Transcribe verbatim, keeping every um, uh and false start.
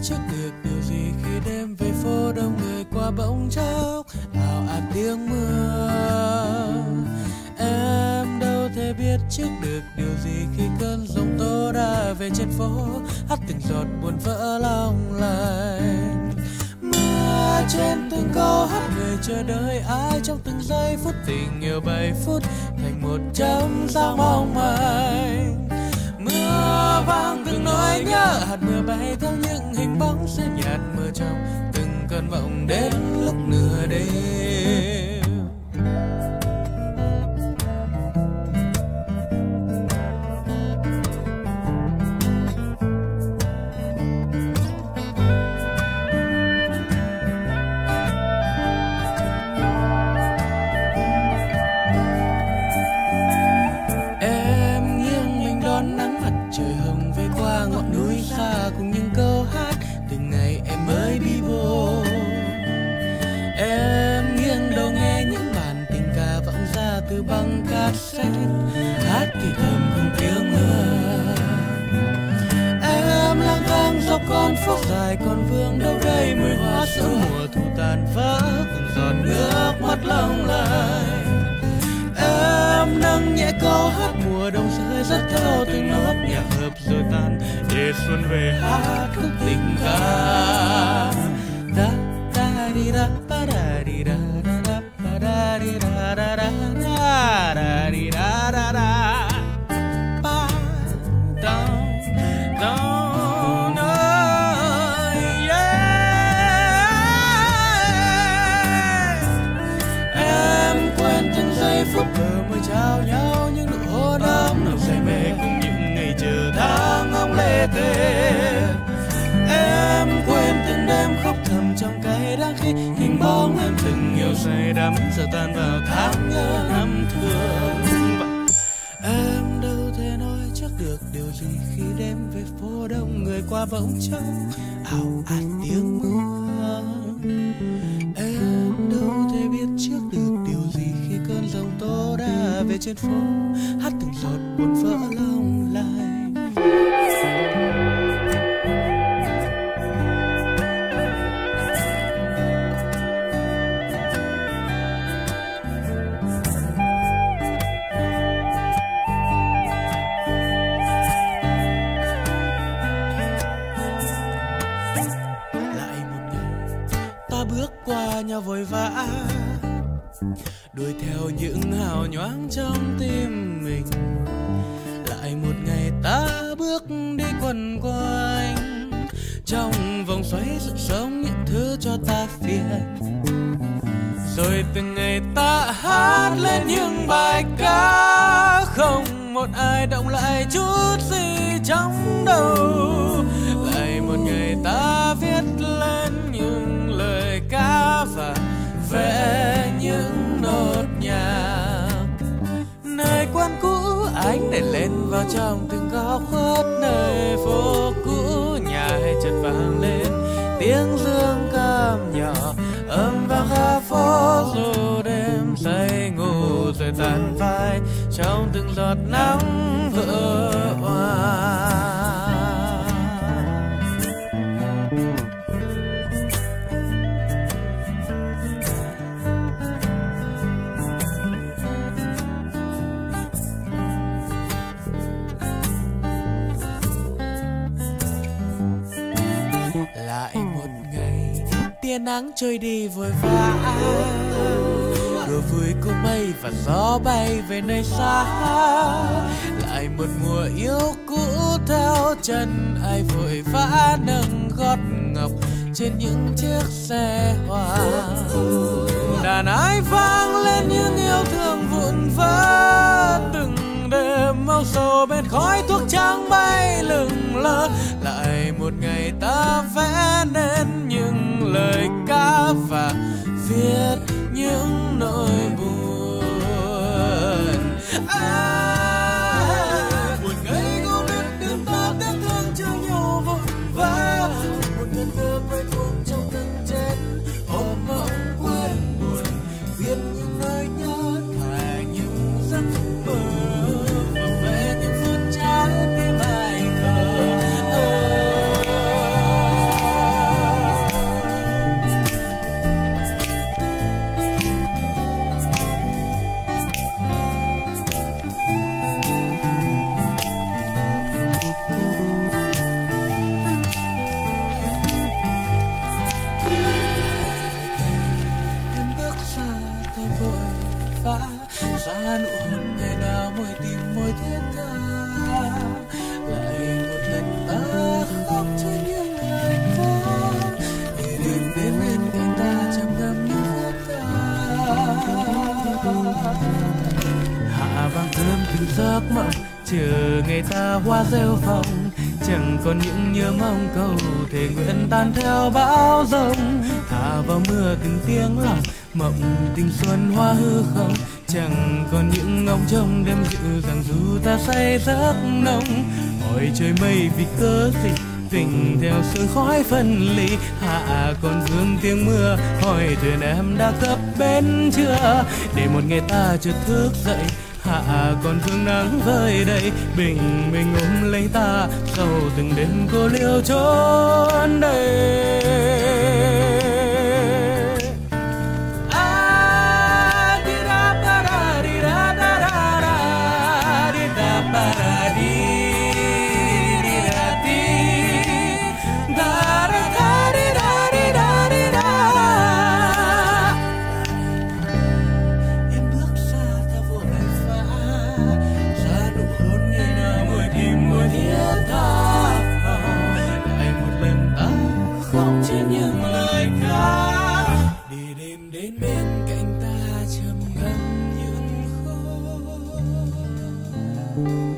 trước được điều gì khi đêm về phố đông người qua bỗng chốc ào ạt tiếng mưa. Em đâu thể biết trước được điều gì khi cơn giông tố đã về trên phố, hắt từng giọt buồn vỡ lòng lành. Mưa trên từng câu hát người chờ đợi ai trong từng giây phút tình yêu bảy phút thành một chấm sao mong manh. Mưa vang từng nỗi nhớ, hạt mưa bay theo những hình bóng sẽ nhạt mờ trong từng cơn mộng đến lúc nửa đêm. Từ băng cassette hát thì thầm cùng tiếng mưa. Em lang thang dọc con phố dài con vương đâu đây mùi hoa sữa mùa thu tàn vỡ cùng giọt nước mắt long lanh. Em nâng nhẹ câu hát mùa đông rơi rất theo từng nốt nhạc hợp rồi tan để xuân về hát khúc tình ca. Da da di da ba da di da da ba da di da da da. Da di da da da ba down down yeah. Em quên từng giây phút vừa mới trao nhau những nụ hôn ấm nồng say mê cùng những ngày chờ tháng ngóng lê tê. Em quên từng đêm khóc thầm trong cay đắng khi hình bóng em từng yêu say đắm giờ tan vào tháng nhớ năm thương. Em đâu thể nói trước được điều gì khi đêm về phố đông người qua bỗng chốc ảo ạt tiếng mưa. Em đâu thể biết trước được điều gì khi cơn giông tố đã về trên phố hát từng giọt buồn vỡ lòng lành. Bước qua nhau vội vã đuổi theo những hào nhoáng trong tim mình. Lại một ngày ta bước đi quẩn quanh trong vòng xoáy sự sống những thứ cho ta phiền. Rồi từng ngày ta hát lên những bài ca không một ai động lại chút gì trong đầu. Lại một ngày ta viết lên những lời ca và vẽ những nốt nhạc. Nơi quán cũ ánh đèn lên vào trong từng góc khuất nơi phố cũ, nhà hay chợt vang lên tiếng dương cầm nhỏ âm vang khắp phố. Dù đêm say ngủ rồi tàn phai trong từng giọt nắng vỡ hòa. Lại một ngày tia nắng trôi đi vội vã, đùa vui cùng mây và gió bay về nơi xa. Lại một mùa yêu cũ theo chân ai vội vã nâng gót ngọc trên những chiếc xe hoa. Đàn ái vang lên những yêu thương vụn vỡ, từng đêm màu sầu bên khói thuốc trắng bay lừng lơ. Lại một ngày ta vẽ nên những lời ca và viết những nỗi buồn. À, buồn ngây ngô biết đêm ta tiếc thương chưa nhau vội vã. Một ngân thơ quay cuồng trong từng chết ôm mộng quên buồn, viết những lời nhớ thải những giấc mơ và về những phút trái tim ai khờ. vội vã, xa nụ hôn ngày nào môi tìm môi thiết tha. Lại một lần ta khóc cho những lời ca, để đêm đêm bên cạnh ta trầm ngâm những vết ta. Hạ vang cơm từng giấc mộng, chờ ngày ta hoa rêu phòng, chẳng còn những nhớ mong câu thề nguyện tan theo bão giông. Thả vào mưa từng tiếng lòng mộng tình xuân hoa hư không, chẳng còn những ngóng trông đêm dịu dàng dù ta say giấc nồng. Hỏi trời mây vì cớ gì tình theo sương khói phân ly, hạ còn vương tiếng mưa hỏi thuyền em đã cập bến chưa. Để một ngày ta chợt thức dậy, hạ còn vương nắng vơi đầy, bình minh ôm lấy ta sau từng đêm cô liêu trốn đây. Thank you.